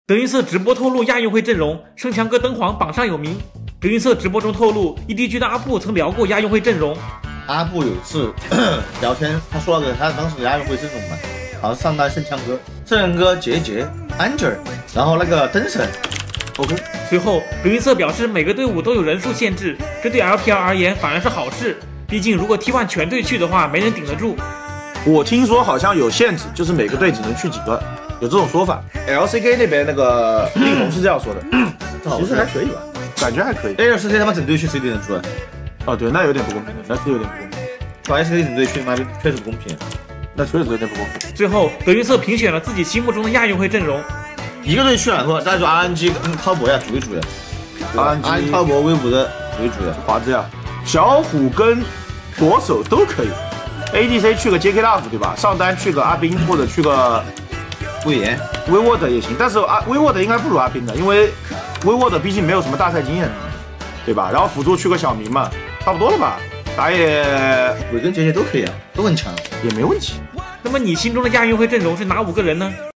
德云社直播透露亚运会阵容，盛强哥登黄榜上有名。德云社直播中透露，EDG 的阿布曾聊过亚运会阵容。 阿布有一次聊天，他说了个他当时的亚运会阵容嘛，好像上单盛强哥、杰杰、Angel， 然后那个灯神。OK。 随后，德云社表示每个队伍都有人数限制，这对 LPL 而言反而是好事。毕竟如果 T1 全队去的话，没人顶得住。 我听说好像有限制，就是每个队只能去几个，有这种说法。LCK 那边那个力宏是这样说的， 其实还可以吧， 感觉还可以。 LCK 他妈整队去谁顶得住啊？ 哦，对，那有点不公平，那是有点不公平。 把 LCK 整队去，妈确实不公平， 那确实有点不公平。 最后，德云社评选了自己心目中的亚运会阵容， 一个队去了，大家说 RNG 跟滔博呀组一组呀，RNG 滔博威武的组一组呀， 华子呀，小虎跟左手都可以。ADC 去个 JK Love 对吧？上单去个阿斌或者去个魏延、 威沃德也行，但是威沃德应该不如阿斌的，因为威沃德毕竟没有什么大赛经验，对吧？然后辅助去个小明嘛，差不多了吧？打野伟跟杰杰都可以啊，都很强， 也没问题。 那么你心中的亚运会阵容是哪5个人呢？